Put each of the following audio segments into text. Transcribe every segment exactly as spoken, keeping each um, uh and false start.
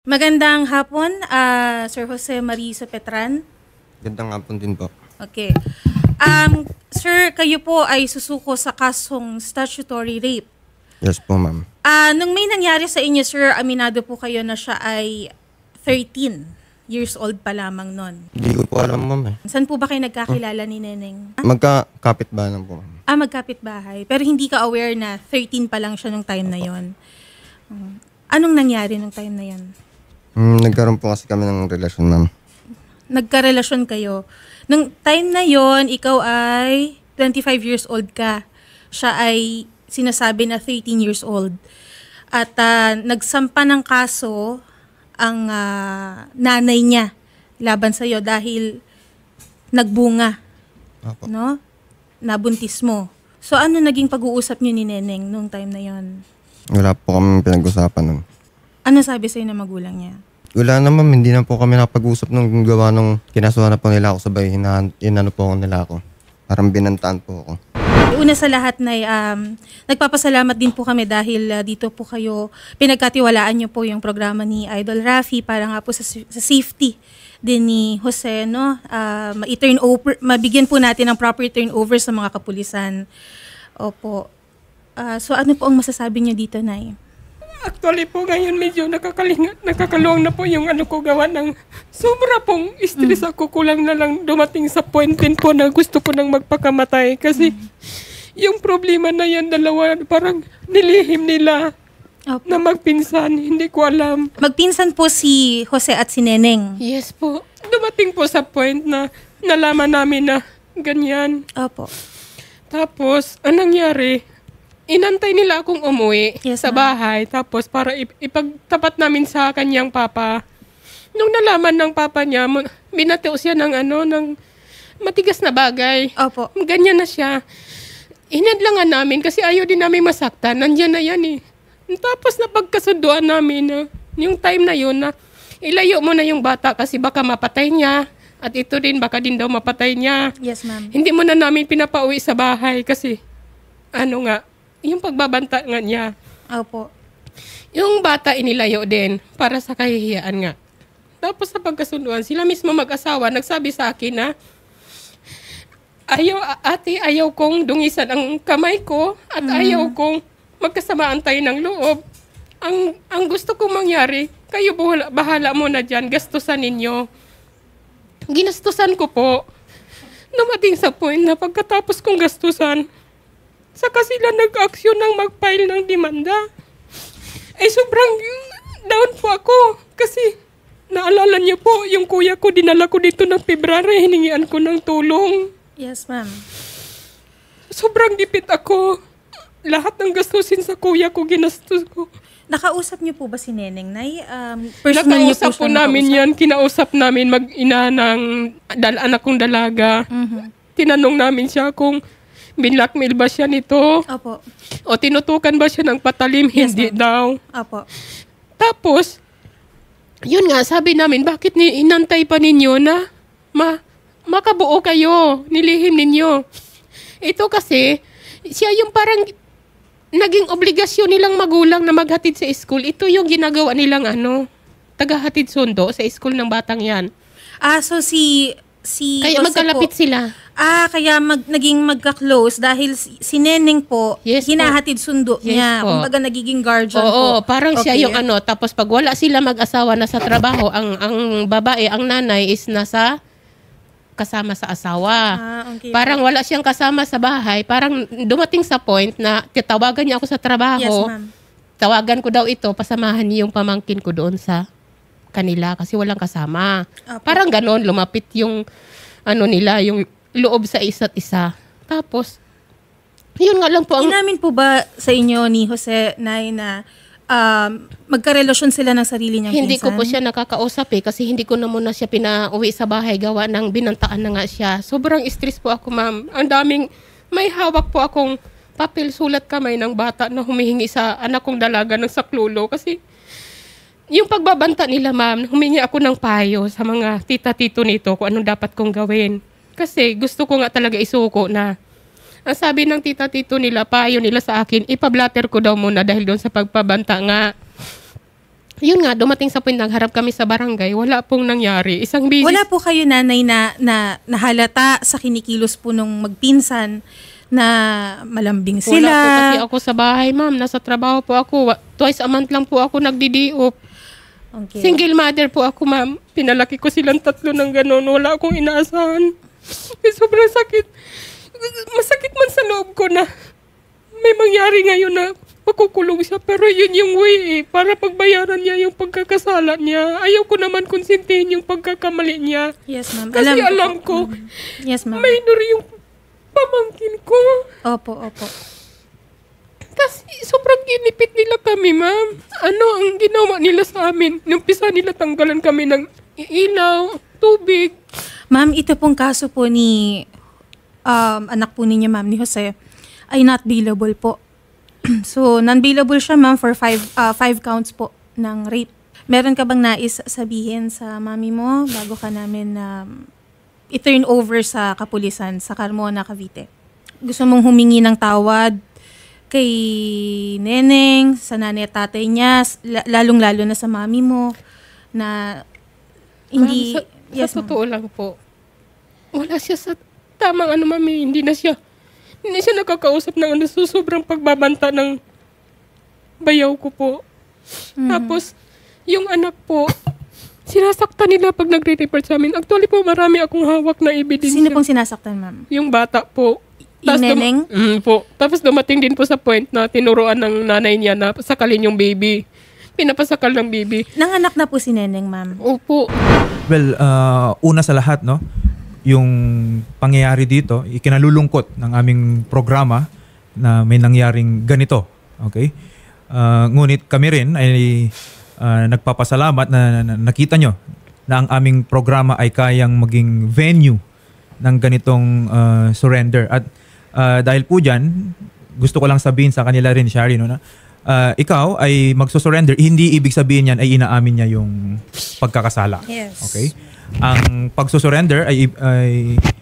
Magandang hapon, uh, Sir Jose Mariso Petran. Magandang hapon din po. Okay. Um, sir, kayo po ay susuko sa kasong statutory rape. Yes po, ma'am. Uh, nung may nangyari sa inyo, sir, aminado po kayo na siya ay thirteen years old pa lamang nun. Hindi ko po alam, ma'am. Eh. Saan po ba kayo nagkakilala ni Neneng? Magkakapit ba lang po, ma'am? Ah, magkapit bahay. Pero hindi ka aware na thirteen pa lang siya nung time na yon. Uh, anong nangyari nung time na yon? Hmm, nagkaroon po kasi kami ng relasyon, ma'am. Nagkarelasyon kayo. Nung time na yon, ikaw ay twenty-five years old ka. Siya ay sinasabi na thirteen years old. At uh, nagsampa ng kaso ang uh, nanay niya laban sa iyo dahil nagbunga. Apo. No? Nabuntis mo. So ano naging pag-uusap niyo ni Neneng nung time na yon? Wala po kami pinag-usapan nun. Ano sabi sa'yo ng magulang niya? Wala na, ma'am. Hindi na po kami nakapag-usap nung gawa nung kinasuhan na po nila ako sabay. Hinahan, inano po ako nila ako. Parang binantaan po ako. Una sa lahat na um, nagpapasalamat din po kami dahil uh, dito po kayo pinagkatiwalaan niyo po yung programa ni Idol Rafi para nga po sa, sa safety din ni Jose, no? Uh, ma-turn over, mabigyan po natin ng proper turnover sa mga kapulisan. Opo. Uh, so ano po ang masasabi niyo dito, Nay? Actually po ngayon medyo nakakalingat, nakakaluwang na po yung ano ko gawa ng sobra pong stress mm. ako. Kulang na lang dumating sa point din po na gusto ko nang magpakamatay. Kasi mm. yung problema na yan, dalawa, parang nilihim nila okay. na magpinsan. Hindi ko alam. Magpinsan po si Jose at si Neneng? Yes po. Dumating po sa point na nalaman namin na ganyan. Opo. Tapos, anong nangyari? Inantay nila akong umuwi yes, sa bahay. Tapos para ip- ipagtapat namin sa kanyang papa. Nung nalaman ng papa niya, binateo siya ng ano, ng matigas na bagay. Opo. Ganyan na siya. Inadlangan namin kasi ayaw din namin masaktan. Nandiyan na yan eh. Tapos napagkasunduan namin na yung time na yun na ilayo mo na yung bata kasi baka mapatay niya. At ito din, baka din daw mapatay niya. Yes, ma'am. Hindi mo na namin pinapauwi sa bahay kasi ano nga, yung pagbabanta nga niya. Opo. Yung bata inilayo din para sa kahihiyaan nga. Tapos sa pagkasunduan, sila mismo mag-asawa nagsabi sa akin na ayaw, ate, ayaw kong dungisan ang kamay ko at mm. ayaw kong magkasamaan tayo ng loob. Ang, ang gusto kong mangyari, kayo bahala, bahala mo na dyan, gastusan ninyo. Ginastusan ko po. Dumating sa point na pagkatapos kong gastusan, saka sila nag-aksyon ng mag-file ng demanda. Eh, sobrang down po ako. Kasi, naalala niyo po, yung kuya ko, dinala ko dito ng February, hiningian ko ng tulong. Yes, ma'am. Sobrang gipit ako. Lahat ng gastusin sa kuya ko, ginastos ko. Nakausap niyo po ba si Neneng, Nay? Um, personal niyo po Nakausap po namin nakausap? yan. Kinausap namin mag-ina ng dal- anak kong dalaga. Mm-hmm. Tinanong namin siya kung binlockmail ba siya nito? Opo. O tinutukan ba siya ng patalim? Yes, Hindi ma'am. daw. Opo. Tapos, yun nga, sabi namin, bakit ni inantay pa ninyo na ma makabuo kayo, nilihim ninyo? Ito kasi, siya yung parang naging obligasyon nilang magulang na maghatid sa school. Ito yung ginagawa nilang ano, tagahatid sundo sa school ng batang yan. Ah, so si... si Kaya Jose magkalapit po, sila. Ah, kaya mag, naging magka-close dahil si, si Neneng po, Yes, hinahatid sundo Yes, niya. po. Kumbaga nagiging guardian po. Oo, parang siya Okay. yung ano, tapos pag wala sila mag-asawa na sa trabaho, ang ang babae, ang nanay is nasa kasama sa asawa. Ah, okay. Parang wala siyang kasama sa bahay. Parang dumating sa point na titawagan niya ako sa trabaho. Yes, ma'am. Tawagan ko daw ito, pasamahan niyo yung pamangkin ko doon sa kanila kasi walang kasama. Apo. Parang ganon, lumapit yung ano nila, yung loob sa isa't isa. Tapos, yun nga lang po ang... Inamin po ba sa inyo ni Jose, Nay, na um, magkarelasyon sila ng sarili niyang Hindi pinsan? ko po siya nakakausap eh kasi hindi ko na muna siya pinauwi sa bahay gawa ng binantaan na nga siya. Sobrang stress po ako, ma'am. Ang daming, may hawak po akong papel sulat kamay ng bata na humihingi sa anak kong dalaga ng saklulo kasi yung pagbabanta nila, ma'am, humingi ako ng payo sa mga tita-tito nito kung anong dapat kong gawin. Kasi gusto ko nga talaga isuko na ang sabi ng tita-tito nila, payo nila sa akin, ipablatter ko daw muna dahil doon sa pagpabanta nga. yun nga, dumating sa point, nagharap kami sa barangay, wala pong nangyari. Isang busy... Wala po kayo, nanay, na, na nahalata sa kinikilos po nung magpinsan na malambing sila? Wala po kasi ako sa bahay, ma'am. Nasa trabaho po ako. Twice a month lang po ako nagdidiop. Okay. Single mother po ako, ma'am. Pinalaki ko silang tatlo ng gano'n. Wala akong inaasahan. Eh, sobrang sakit. Masakit man sa loob ko na may mangyari ngayon na makukulong siya. Pero yun yung way eh. Para pagbayaran niya yung pagkakasala niya. Ayaw ko naman konsintihin yung pagkakamali niya. Yes, ma'am. Kasi Alam, alam ko, Mm. Yes, ma'am. minor yung pamangkin ko. Opo, opo. Tapos sobrang ginipit nila kami, ma'am. Ano ang ginawa nila sa amin? Numpisa nila tanggalan kami ng ilaw, tubig. Ma'am, ito pong kaso po ni um, anak po ninyo, ma'am, ni Jose, ay not bailable po. So, non-bailable siya, ma'am, for five, uh, five counts po ng rape. Meron ka bang nais sabihin sa mami mo bago ka namin um, i-turn over sa kapulisan sa Carmona, Cavite? Gusto mong humingi ng tawad kay Neneng, sa nanay at tatay niya, lalong-lalo na sa mami mo, na hindi... Ma'am, sa, yes, sa totoo lang po, wala siya sa tamang ano, mami. Hindi na siya, hindi na siya nakakausap ng ano, so sobrang pagbabanta ng bayaw ko po. Mhm. Tapos, yung anak po, sinasaktan nila pag nagre-report sa amin. Actually po, marami akong hawak na ebidensya. Sino pong sinasaktan, ma'am? Yung bata po. Yung Tas dum- neneng? Mm, po. Tapos dumating din po sa point na tinuruan ng nanay niya na sakalin yung baby. Pinapasakal ng baby. Nanganak na po si Neneng, ma'am. Opo. Well, uh, una sa lahat, no, yung pangyayari dito, ikinalulungkot ng aming programa na may nangyaring ganito. Okay? Uh, ngunit kami rin ay uh, nagpapasalamat na, na nakita nyo na ang aming programa ay kayang maging venue ng ganitong uh, surrender. At uh, dahil po dyan, gusto ko lang sabihin sa kanila rin, Shari, no, na uh, ikaw ay magsusurrender, hindi ibig sabihin yan ay inaamin niya yung pagkakasala. Yes. Okay? Ang pagsusurrender ay, ay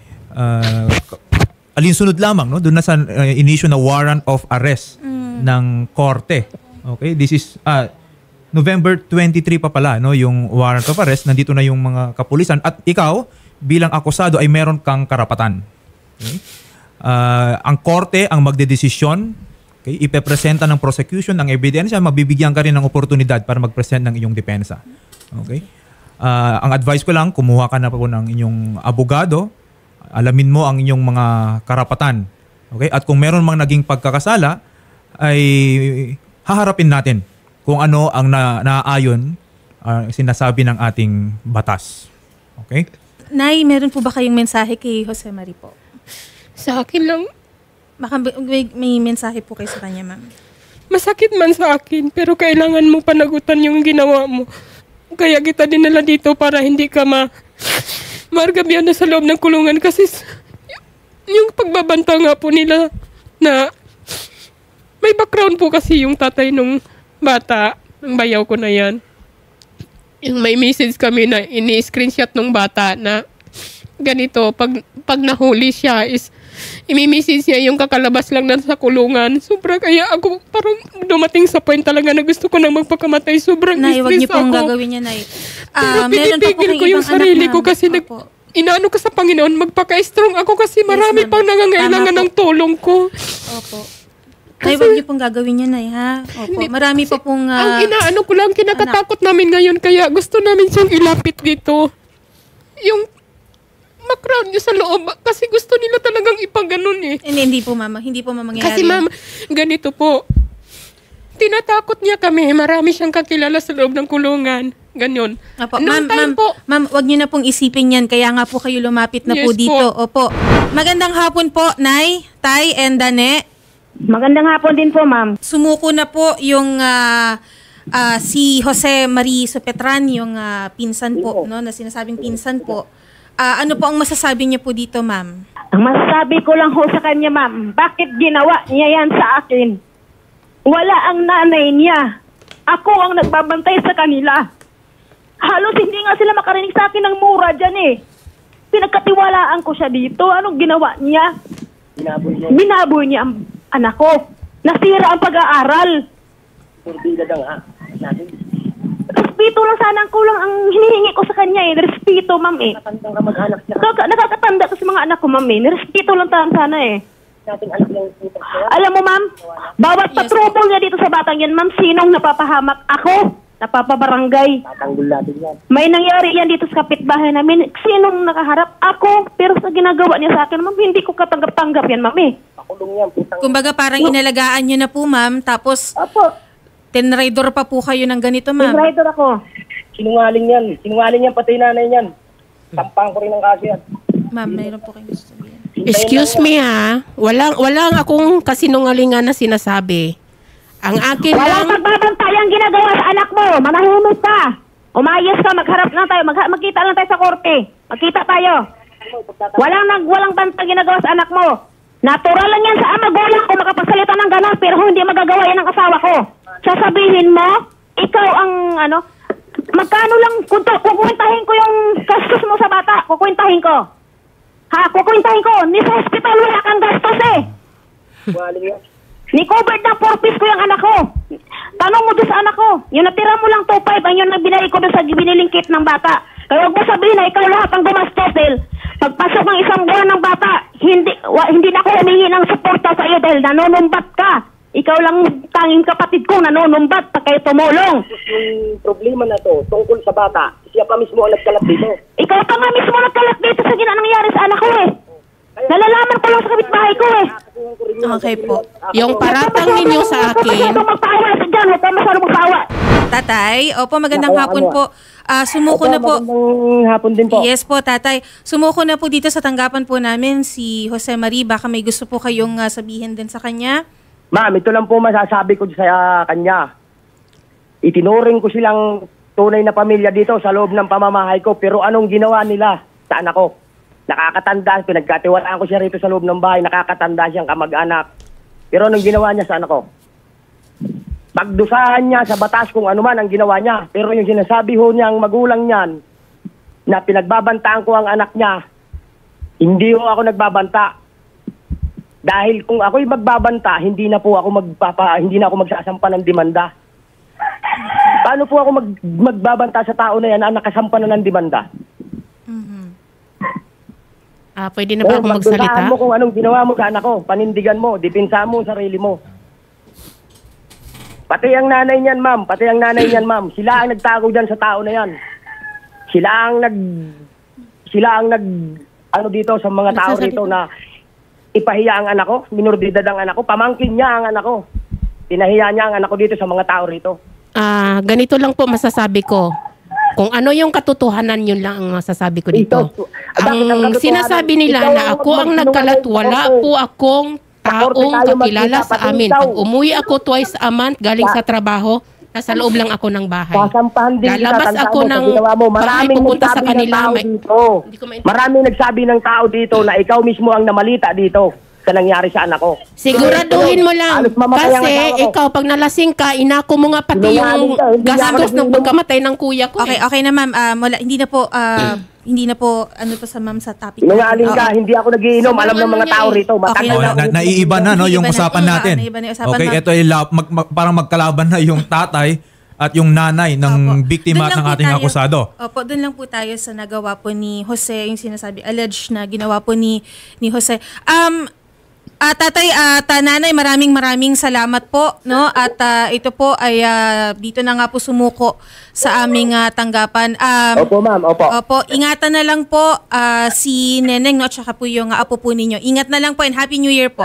uh, alinsunod lamang, no? Doon na sa uh, inisyu na warrant of arrest Mm. ng korte. Okay? This is uh, November twenty-three pa pala, no, yung warrant of arrest. Nandito na yung mga kapulisan at ikaw bilang akusado ay meron kang karapatan. Okay? Uh, ang korte ang magdedesisyon, okay, ipepresenta ng prosecution ang ebidensya, mabibigyan ka rin ng oportunidad para mag-present ng iyong depensa. Okay? Uh, ang advice ko lang, kumuha ka na po ng inyong abogado, alamin mo ang inyong mga karapatan. Okay? At kung meron mang naging pagkakasala, ay haharapin natin kung ano ang na, naaayon uh, sinasabi ng ating batas. Okay? Nay, meron po ba kayong mensahe kay Jose Mari po? Sa akin lang, Baka may, may mensahe po kayo sa kanya, ma'am. masakit man sa akin, pero kailangan mo panagutan yung ginawa mo. Kaya kita dinala dito para hindi ka ma margabyan na sa loob ng kulungan kasi s- yung pagbabanta nga po nila na may background po kasi yung tatay nung bata, ng bayaw ko na yan. Yung may message kami na ini-screenshot nung bata na ganito, pag, pag nahuli siya is imi-message niya yung kakalabas lang na sa kulungan. Sobra kaya ako parang dumating sa point talaga na gusto ko nang magpakamatay. Sobrang Nay, wag stress niyo pong ako. gagawin niya, Nay. Pero Ah, meron pa po pinipigil kayong ko yung ibang sarili anak, ko ma'am. kasi nag, Opo. inaano ko sa Panginoon, magpaka-strong ako kasi marami ma'am. pang nangangailangan Tama ng tulong ko. Opo. Nay, wag niyo pong gagawin yan, Nay, ha? Opo. Marami pa pong... Ang ah, inaano ko lang, kinakatakot namin ngayon kaya gusto namin siyang ilapit dito. Yung background niya sa loob kasi gusto nila talagang ipaganon eh. hindi, hindi po, mama. Hindi po mamangyayari. Kasi ma'am, ganito po. Tinatakot niya kami. Marami siyang kakilala sa loob ng kulungan. Ganyan. Opo, Noong ma'am, time ma'am, po, ma'am, wag niyo na pong isipin yan. Kaya nga po kayo lumapit na po Yes po. dito. Opo. Magandang hapon po, Nay, Tay, and Dane. Magandang hapon din po, ma'am. Sumuko na po yung ah, ah, si Jose Mari Sopetran, yung ah, pinsan po, no, na sinasabing pinsan po. Ah, ano po ang masasabi niyo po dito, ma'am? Ang masasabi ko lang ho sa kanya, ma'am, bakit ginawa niya yan sa akin? Wala ang nanay niya. Ako ang nagbabantay sa kanila. Halos hindi nga sila makarinig sa akin ng mura dyan eh. Pinagkatiwalaan ko siya dito. Anong ginawa niya? Binaboy niya. Binaboy niya ang anak ko. Nasira ang pag-aaral. respeto lang sana ang kulang ang hinihingi ko sa kanya eh. Respeto, ma'am eh. Nakatandang ka mag-anak niya. Nakaka nakakatanda ko sa mga anak ko, ma'am eh. Respeto lang tayo sana eh. Nating anak niya yung sipag siya. Alam mo, ma'am, bawat patrubol niya dito sa batang yan, ma'am, sinong napapahamak? Ako, napapabarangay. Tatanggol natin yan. May nangyari yan dito sa kapitbahay namin. Sinong nakaharap? Ako. Pero sa ginagawa niya sa akin, ma'am, hindi ko katanggap-tanggap yan, ma'am eh. Pakulong yan. Putang... Kumbaga parang inalagaan nyo na po, ma'am. Tapos, Apo, tenrider pa po kayo ng ganito, ma'am. rider ako. Sinungaling yan. Sinungaling yan pati nanay niyan. Tampang ko rin ang kaso yan. Ma'am, mayroon po kayo gusto sabihin. Excuse me ha, walang, walang akong kasinungalingan na sinasabi. Ang akin Walang lang, pagbabantay ang ginagawa sa anak mo. Manahimik ka. Umayos ka, magharap lang tayo. Mag magkita lang tayo sa korte. Magkita tayo. Walang nag walang bantay ginagawa sa anak mo. Natural lang yan sa ama magulang kung makapagsalita ng ganon, pero hindi magagawa yan ng asawa ko. Sasabihin mo, ikaw ang ano, magkano lang, kukwentahin ko yung gastos mo sa bata, kukwentahin ko. Ha, kukwentahin ko. Ni sa hospital wala kang gastos eh. Sinungaling yan. Ni-covered ng four piece ko yung anak ko. Tanong mo doon sa anak ko. Yung natira mo lang two five, ang yun ang binili ko doon sa biniling kit ng bata. Kaya huwag mo sabihin na ikaw lahat ang gumastos dahil pagpasok ng isang buwan ng bata, hindi wa, hindi na ako humingi ng suporta sa iyo dahil nanonumbat ka. Ikaw lang tanging kapatid ko nanonumbat pag kayo tumulong. Yung problema na to, tungkol sa bata, siya pa mismo ang nagkalat dito. Ikaw pa nga mismo nagkalat dito sa gina nangyari sa anak ko eh. Nalalaman ko lang sa kapitbahay ko eh. Okay po. yung paratang ninyo sa akin, Huwag ka magpawa sa dyan. Huwag ka masyadong magpawa. Tatay, opo, magandang Kaya hapon ano, po. Ah, sumuko na po. Magandang hapon din po. Yes po, tatay. Sumuko na po dito sa tanggapan po namin si Jose Marie. Baka may gusto po kayong ah, sabihin din sa kanya. Ma'am, ito lang po masasabi ko sa kanya. Itinuring ko silang tunay na pamilya dito sa loob ng pamamahay ko, pero anong ginawa nila sa anak ko? Nakakatanda, pinagkatiwalaan ko siya rito sa loob ng bahay, nakakatanda siyang kamag-anak. Pero anong ginawa niya sa anak ko? Pagdusahan niya sa batas kung ano man ang ginawa niya. Pero yung sinasabi ho niyang magulang niyan, na pinagbabantaan ko ang anak niya, hindi ho ako nagbabanta. Dahil kung ako'y magbabanta, hindi na po ako magpapa, hindi na ako magsasampa ng demanda. Paano po ako mag, magbabanta sa tao na yan na nakasampa na ng demanda? ah, pwede na ba akong magsalita? Magdusahan mo kung anong ginawa mo sa anak ko. Panindigan mo, dipinsa mo sarili mo. Pati ang nanay niyan, ma'am. Pati ang nanay niyan, ma'am. Sila ang nagtago dyan sa tao na yan. Sila ang nag... Sila ang nag... Ano dito sa mga tao rito na ipahiya ang anak ko. Minoridad ang anak ko. Pamangkin niya ang anak ko. Pinahiya niya ang anak ko dito sa mga tao rito. Ah, ganito lang po masasabi ko. Kung ano yung katotohanan, yun lang ang masasabi ko dito. Ito, bakit ang Ang katotohanan? sinasabi nila Ikaw na ang ako ang magsinungaling nagkalat, sa wala korte. po akong Sa korte taong tayo kakilala magkita, sa pati amin. ikaw. Pag umuwi ako twice a month galing sa trabaho, nasa loob lang ako ng bahay. Sasampahan din kita, Lalabas tandaan ako mo, sa ng ginawa mo. bahay Maraming pupunta sa nagsabi ng kanila. tao May- dito. Hindi ko maintindihan. Maraming nagsabi ng tao dito na ikaw mismo ang namalita dito sa nangyari sa anak ko. Siguraduhin mo lang. Halos mamatay ang Kasi asawa ko. ikaw, pag nalasing ka, inako mo nga pati Sinungaling yung ka, hindi gastos ako ng nag-inom. pagkamatay ng kuya ko. Okay, eh. okay na ma'am. Ah, wala, hindi na po, ah, hindi na po, ano to sa ma'am sa topic. Sinungaling ka, Oo. hindi ako nagiinom. Sobrang Alam ng ano mga niya tao eh. rito. Okay. Matagal Oh, na na, ako naiiba na no Naiiba yung na. usapan Oo, natin. naiiba na yung usapan, Okay, ma'am. ito ay la- mag, mag- parang magkalaban na yung tatay at yung nanay ng Opo. biktima Doon at lang ng po ating tayo- akusado. Opo, doon lang po tayo sa nagawa po ni Jose, yung sinasabi, alleged na ginawa po ni, ni Jose. Um, ah, tatay, ah, ta, nanay, maraming maraming salamat po, no? At ah, ito po ay ah, dito na nga po sumuko sa aming ah, tanggapan. Um, Opo, ma'am. Opo. Opo, ingatan na lang po ah, si Neneng, no? Tsaka po yung ah, apo po ninyo. Ingat na lang po and Happy New Year po.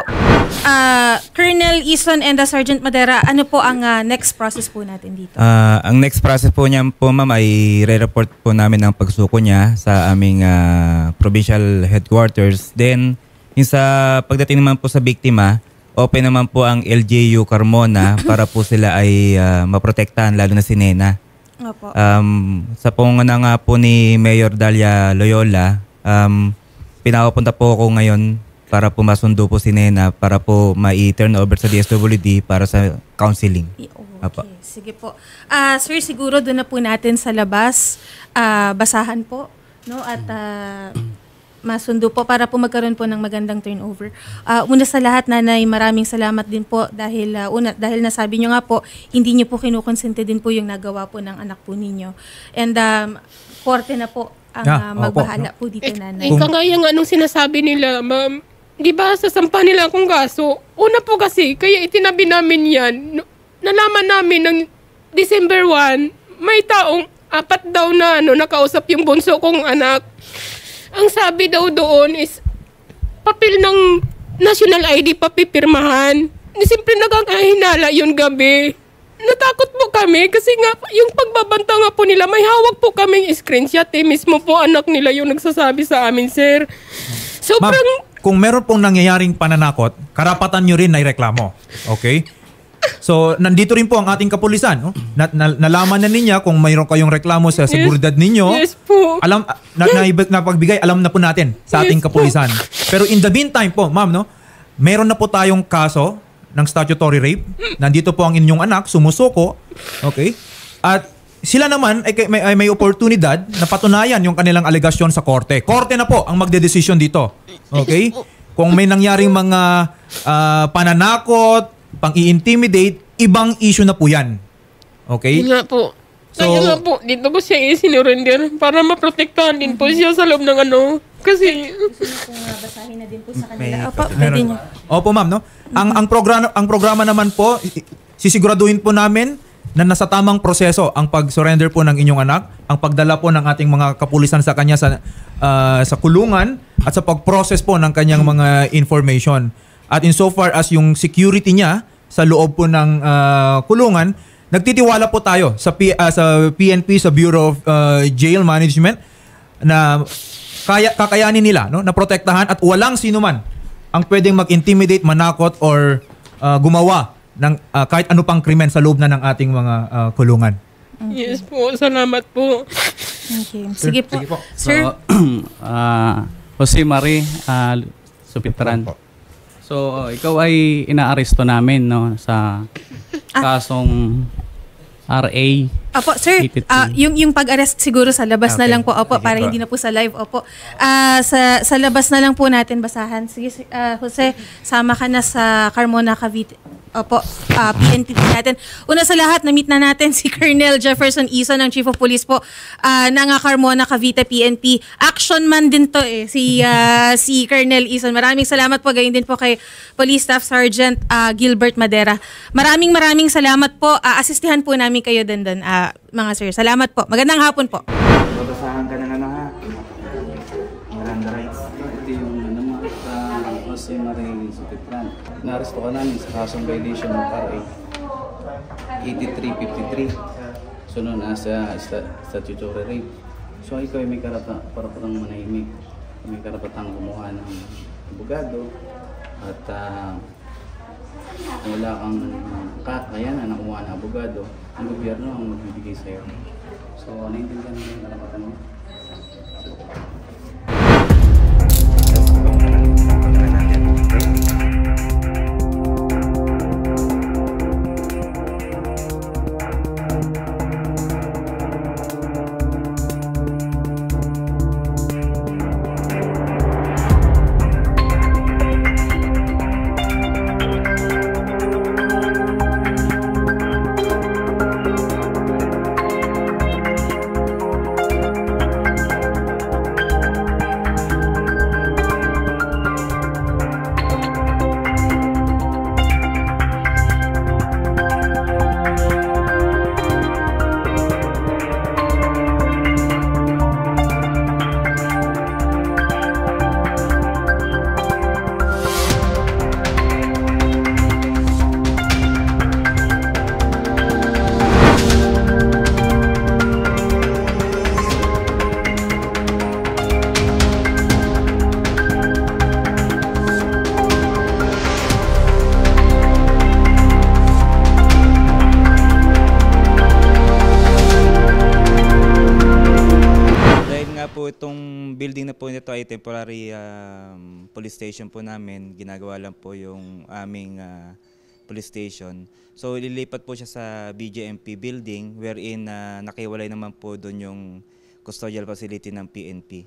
Ah, Colonel Ison and ah, Sergeant Madera, ano po ang ah, next process po natin dito? Ah, ang next process po niya po ma'am ay re-report po namin ang pagsuko niya sa aming ah, provincial headquarters. Then, yung sa pagdating naman po sa biktima, open naman po ang L G U Carmona para po sila ay ah, maprotektahan, lalo na si Nena. Opo. Um, sa punguna nga po ni Mayor Dalia Loyola, um, pinapapunta po ako ngayon para po masundo po si Nena para po ma-turn over sa D S W D para sa counseling. Okay, Apo. sige po. Ah, sir, siguro doon na po natin sa labas ah, basahan po, no? At ah, masundo po para po magkaroon po ng magandang turnover. Ah, una sa lahat, Nanay, maraming salamat din po dahil ah, una dahil nasabi niyo nga po hindi niyo po kinukonsente din po yung nagawa po ng anak po ninyo. And um, korte na po ang Yeah, ah, opo, magbahala po dito, Eh, Nanay. eh, kagaya nga anong sinasabi nila, ma'am, di ba sasampa nila akong kaso? Una po kasi, kaya itinabi namin yan. No- Nalaman namin ng December first, may taong apat daw na ano, nakausap yung bunso kong anak. Ang sabi daw doon is, papel ng national I D papipirmahan. Ni simple nagkakahinala yun gabi. Natakot po kami kasi nga yung pagbabanta nga po nila, may hawak po kaming screenshot eh. Mismo po anak nila yung nagsasabi sa amin, sir. Ma'am, Sobrang... kung meron pong nangyayaring pananakot, karapatan nyo rin na ireklamo. Okay? So, nandito rin po ang ating kapulisan. No? Na, na, nalaman na niya kung mayroon kayong reklamo sa seguridad ninyo. Yes po. Alam, na, na, napagbigay, alam na po natin sa ating Yes po. kapulisan. Pero in the meantime po, ma'am, no, meron na po tayong kaso ng statutory rape. Nandito po ang inyong anak, sumusuko. Okay? At sila naman ay may, ay may oportunidad na patunayan yung kanilang alegasyon sa korte. Korte na po ang magdedesisyon dito. Okay? Kung may nangyaring mga ah, pananakot, pang-i-intimidate, ibang issue na po yan. Okay? Yun nga po. So- Kaya nga po, dito ko siya i-sinurrender para maprotektahan din po siya sa loob ng ano. Kasi, Kung uh, basahin na din po sa kanila. Opo, pwede Meron. niyo. Opo, ma'am, no? Ang ang programa ang programa naman po, i- sisiguraduhin po namin na nasa tamang proseso ang pag-surrender po ng inyong anak, ang pagdala po ng ating mga kapulisan sa kanya sa ah, sa kulungan at sa pag-process po ng kanyang mga information. At insofar as yung security niya sa loob po ng ah, kulungan, nagtitiwala po tayo sa P, ah, sa P N P, sa Bureau of ah, Jail Management na kaya kakayanin nila, no, na protektahan at walang sino man ang pwedeng mag-intimidate, manakot or ah, gumawa ng ah, kahit ano pang krimen sa loob na ng ating mga ah, kulungan. yes po, salamat po. Okay. Sige po. Sige po. Sir, So, ah, Jose Marie uh, Supitran. So, uh, ikaw ay inaaresto namin no sa kasong R A. Opo, sir, eighty-three. ah, yung yung pag-arrest siguro sa labas na Okay. lang po, opo, Sige para po. hindi na po sa live, opo. Ah, sa sa labas na lang po natin basahan. Sige, si- ah, Jose, sama ka na sa Carmona, Cavite. Opo, ah, P N P natin. Una sa lahat, na-meet na natin si Colonel Jefferson Ison, ng Chief of Police po ah, ng ah, Carmona, Cavite, P N P. Action man din to eh, si ah, si Colonel Ison. Maraming salamat po, gayon din po kay Police Staff Sergeant ah, Gilbert Madera. Maraming maraming salamat po. Ah, asistihan po namin kayo din doon, ah, mga sir. Salamat po. Magandang hapon po. Babasahan ka ng ano ha? Miranda rights. Ito yung ano mo, sa Jose Marie Supitran. Naaresto ka namin sa kasong violation ng R A eighty-three fifty-three. So known as uh, sta- statutory rape. So ikaw ay may karapatang parapatang manahimik. May karapatang kumuha ng abogado at uh, wala kang kakayanan na kumuha ng abogado, ang gobyerno ang magbibigay sa'yo. So, naiintindihan mo yung karapatan mo? po itong building na po nito ay temporary um, police station po namin. Ginagawa lang po yung aming uh, police station. So ililipat po siya sa B J M P building wherein uh, nakiwalay naman po doon yung custodial facility ng P N P.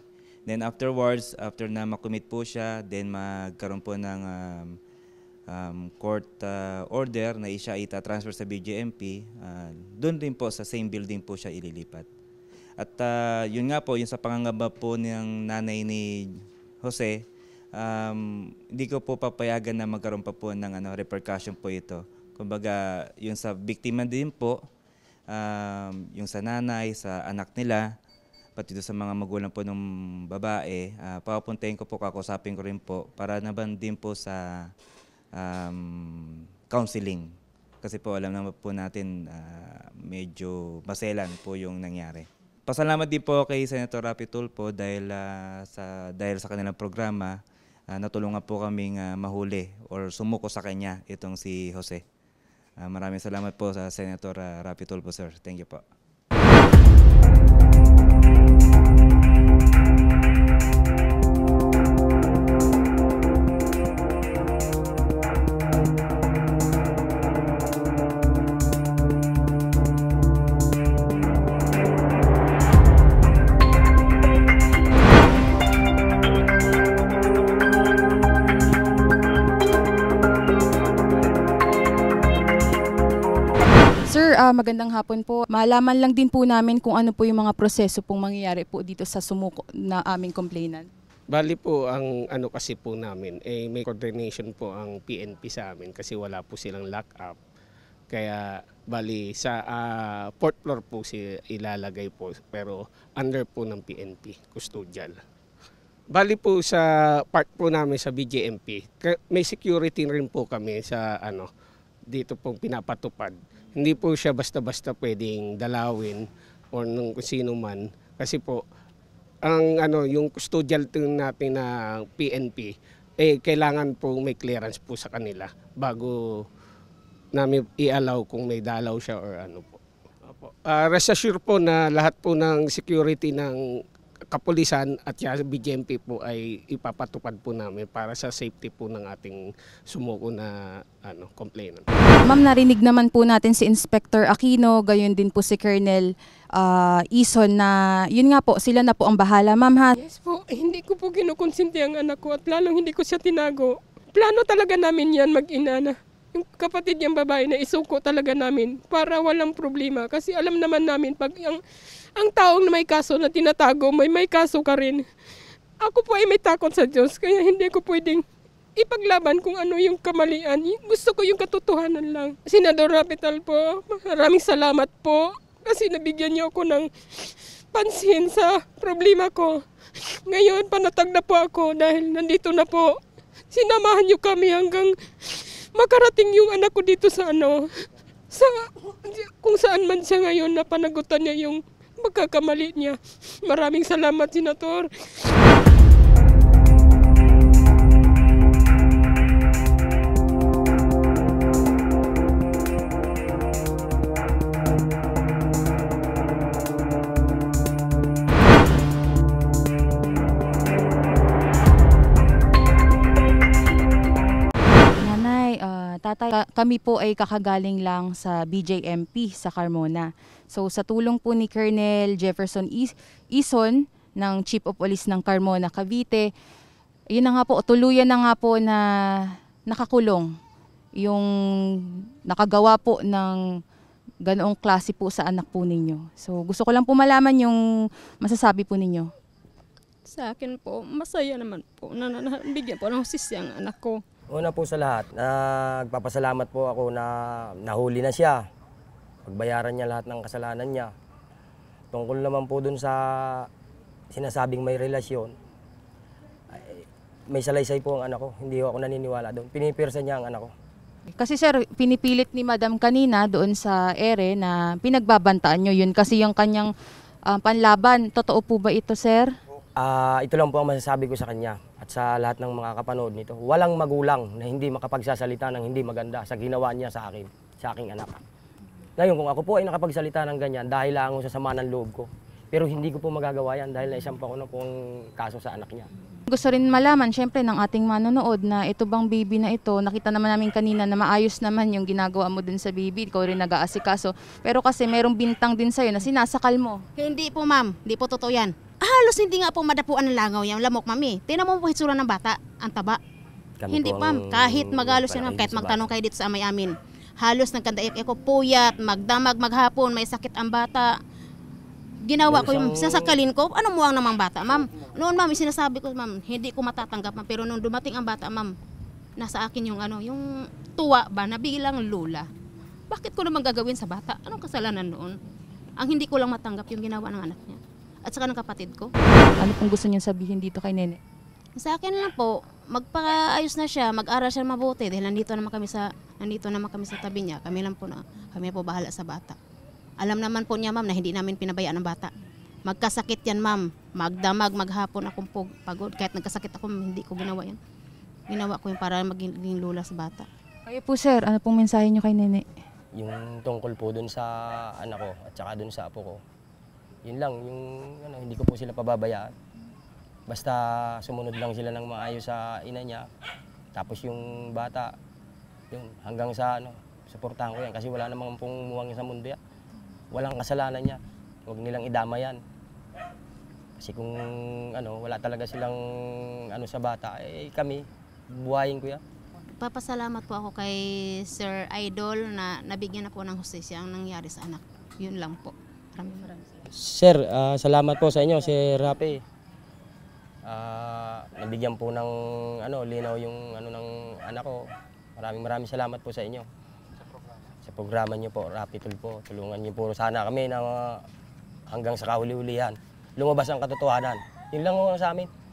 Then afterwards, after na makumit po siya, then magkaroon po ng um, um, court uh, order na siya ita-transfer sa B J M P, uh, doon din po sa same building po siya ililipat. At uh, yun nga po, yung sa pangangamba po ng nanay ni Jose, um, hindi ko po papayagan na magkaroon pa po ng ano, repercussion po ito. Kumbaga, yung sa biktima din po, um, yung sa nanay, sa anak nila, pati doon sa mga magulang po ng babae, uh, papuntahin ko po, kakusapin ko rin po para naman din po sa um, counseling. Kasi po alam naman po natin uh, medyo maselan po yung nangyari. Pasalamat din po kay Senator Raffy Tulfo dahil, uh, sa, dahil sa kanilang programa, uh, natulungan po kaming uh, mahuli or sumuko sa kanya itong si Jose. Uh, maraming salamat po sa Senator uh, Raffy Tulfo, sir. Thank you po. Sir, uh, magandang hapon po. Malaman lang din po namin kung ano po yung mga proseso pong mangyayari po dito sa sumuko na aming complainant. Bali po, ang ano kasi po namin, eh, may coordination po ang P N P sa amin kasi wala po silang lock up. Kaya bali sa uh, fourth floor po si ilalagay po pero under po ng P N P, custodial. Bali po sa part po namin sa B J M P, may security rin po kami sa ano dito pong pinapatupad. Hindi po siya basta-basta pwedeng dalawin o nung kung sino man kasi po ang ano yung custodial team natin na P N P eh kailangan po may clearance po sa kanila bago namin i-allow kung may dalaw siya or ano po. Opo. Uh, rest assured po na lahat po ng security ng kapulisan at yung B J M P po ay ipapatupad po namin para sa safety po ng ating sumuko na ano, complainant. Ma'am, narinig naman po natin si Inspector Aquino, gayon din po si Colonel uh, Ison na yun nga po, sila na po ang bahala. Ma'am ha? Yes po, hindi ko po kinukonsinti ang anak ko at lalong hindi ko siya tinago. Plano talaga namin yan mag-ina na. Yung kapatid niyang babae na isuko talaga namin para walang problema. Kasi alam naman namin pag yung ang taong na may kaso na tinatago, may may kaso ka rin. Ako po ay may takot sa Diyos, kaya hindi ko pwedeng ipaglaban kung ano yung kamalian. Gusto ko yung katotohanan lang. Senador Raffy Tulfo, maraming salamat po kasi nabigyan niyo ako ng pansin sa problema ko. Ngayon, panatag na po ako dahil nandito na po. Sinamahan niyo kami hanggang makarating yung anak ko dito sa ano, sa, kung saan man siya ngayon na panagutan niya yung pagkakamali niya. Maraming salamat, Senator. Nanay, uh, tatay, ka- kami po ay kakagaling lang sa B J M P sa Carmona. So sa tulong po ni Colonel Jefferson Is- Ison ng Chief of Police ng Carmona, Cavite, yun na nga po, tuluyan na nga po na nakakulong yung nakagawa po ng ganoong klase po sa anak po ninyo. So gusto ko lang po malaman yung masasabi po ninyo. Sa akin po, masaya naman po na nabigyan po ng hustisya ang anak ko. Una po sa lahat, nagpapasalamat po ako na nahuli na siya. Pagbayaran niya lahat ng kasalanan niya. Tungkol naman po dun sa sinasabing may relasyon, may salaysay po ang anak ko. Hindi ako naniniwala doon. Pinipirsa niya ang anak ko. Kasi sir, pinipilit ni Madam kanina doon sa ere na pinagbabantaan nyo yun kasi yung kanyang uh, panlaban. Totoo po ba ito, sir? Uh, ito lang po ang masasabi ko sa kanya at sa lahat ng mga kapanood nito. Walang magulang na hindi makapagsasalita ng hindi maganda sa ginawa niya sa akin, sa aking anak. Ngayon, kung ako po ay nakapagsalita ng ganyan dahil lang sa sama ng loob ko, pero hindi ko po magagawa yan dahil naisang pa ko na pong kaso sa anak niya. Gusto rin malaman, syempre, ng ating manonood na ito bang baby na ito, nakita naman namin kanina na maayos naman yung ginagawa mo dun sa baby, ikaw rin nag-aasikaso. Pero kasi merong bintang din sa'yo na sinasakal mo. Hindi po ma'am, hindi po totoo yan. halos hindi nga po madapuan ng langaw yung lamok, mami. Tingnan mo po hitsura ng bata, ang taba. Kami Hindi po ma'am, ang kahit magalos yan ma'am, kahit nagpapakain sa magtanong kayo dito sa amay amin. Halos nagkandaik ako, puyat, magdamag, maghapon, may sakit ang bata. Ginawa ko yung sasakalin ko, ano mo ang namang bata, ma'am? Noon ma'am, sinasabi ko ma'am, hindi ko matatanggap ma'am, pero nung dumating ang bata ma'am, nasa akin yung ano, yung tuwa ba na bilang lula. Bakit ko naman gagawin sa bata? Anong kasalanan noon? Ang hindi ko lang matanggap yung ginawa ng anak niya. At saka ng kapatid ko. Ano pong gusto niyo sabihin dito kay Nene? Sa akin lang po, magpaayos na siya, mag-aral siya mabuti dahil nandito naman kami sa nandito naman kami sa tabi niya. Kami lang po na kami po bahala sa bata. Alam naman po niya ma'am na hindi namin pinabayaan ang bata. Magkasakit yan ma'am, magdamag, maghapon akong pagod. Kahit nagkasakit ako, hindi ko ginawa yan. Ginawa ko yung para maging lula sa bata. Kayo po sir, ano pong mensahe niyo kay Nene? Yung tungkol po dun sa anak ko at saka dun sa apo ko. Yun lang, yung ano, hindi ko po sila pababayaan. Basta sumunod lang sila ng maayos sa ina niya. Tapos yung bata, yun, hanggang sa ano, suportahan ko yan. Kasi wala namang pong muwang sa mundo yan. Walang kasalanan niya. Huwag nilang idama yan. Kasi kung ano, wala talaga silang ano sa bata, eh kami, buhayin ko yan. Papasalamat po ako kay Sir Idol na nabigyan na po ng hustisya ang nangyari sa anak. Yun lang po. Maraming maraming salamat. Sir, uh, salamat po sa inyo, Sir Rapi. Uh, nabigyan po ng ano, linaw yung ano ng anak ko. Maraming maraming salamat po sa inyo. Sa programa. Sa programa niyo po, Rapi Tul po. Tulungan niyo po sana kami na uh, hanggang sa kahuli-hulihan. Lumabas ang katotohanan. Yun lang po sa amin.